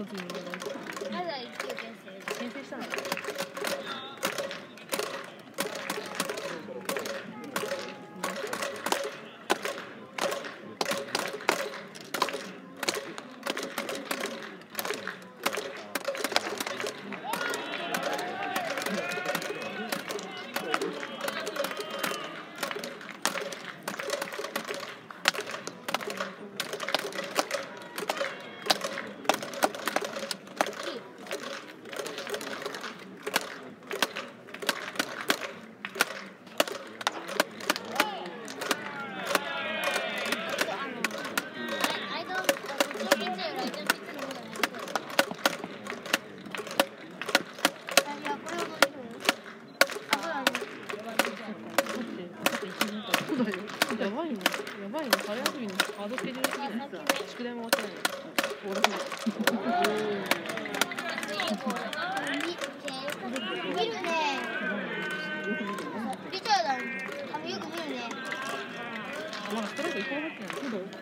時にお願いします。 まだ1級転生。 転生したの？やばいね。やばいね。春休みにハードスケジュールすぎる。宿題も終わってないの。終わらせない。 見るね。リチャード、よく見るね。 まだストライク1個も入ってない。そうだよ。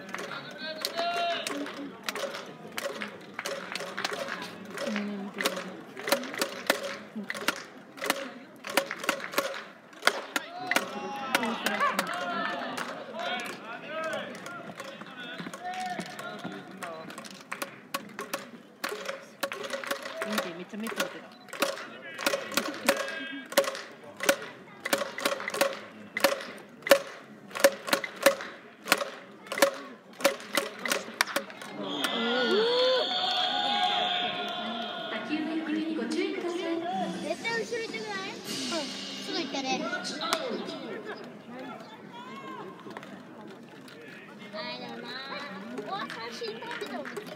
めっちゃメッセージだ。 打球の行方にご注意ください。絶対後ろ行ってくない？すぐ行ったね。あれだな。ここは三振取ってたもんね。